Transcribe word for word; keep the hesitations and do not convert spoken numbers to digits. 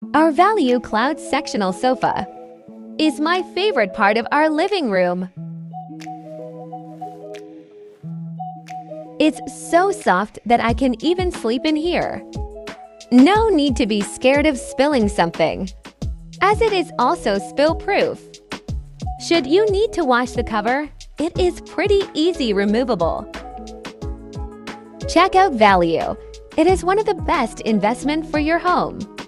Our Valyou Cloud Sectional Sofa is my favorite part of our living room. It's so soft that I can even sleep in here. No need to be scared of spilling something, as it is also spill-proof. Should you need to wash the cover, it is pretty easy removable. Check out Valyou. It is one of the best investment for your home.